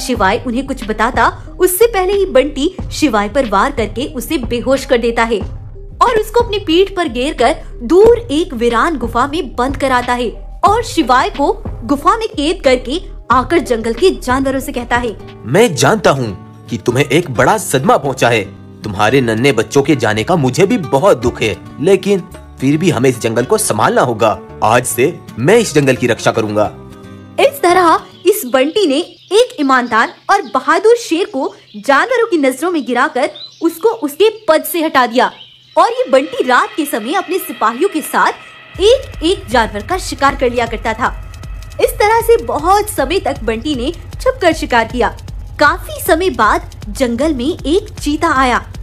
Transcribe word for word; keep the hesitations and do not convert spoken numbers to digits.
शिवाय उन्हें कुछ बताता उससे पहले ही बंटी शिवाय पर वार करके उसे बेहोश कर देता है और उसको अपनी पीठ पर घेर कर दूर एक वीरान गुफा में बंद कराता है और शिवाय को गुफा में कैद करके आकर जंगल के जानवरों से कहता है, मैं जानता हूँ कि तुम्हें एक बड़ा सदमा पहुँचा है। तुम्हारे नन्हे बच्चों के जाने का मुझे भी बहुत दुख है, लेकिन फिर भी हमें इस जंगल को संभालना होगा। आज से मैं इस जंगल की रक्षा करूँगा। इस तरह इस बंटी ने एक ईमानदार और बहादुर शेर को जानवरों की नजरों में गिराकर उसको उसके पद से हटा दिया और ये बंटी रात के समय अपने सिपाहियों के साथ एक एक जानवर का शिकार कर लिया करता था। इस तरह से बहुत समय तक बंटी ने छुपकर शिकार किया। काफी समय बाद जंगल में एक चीता आया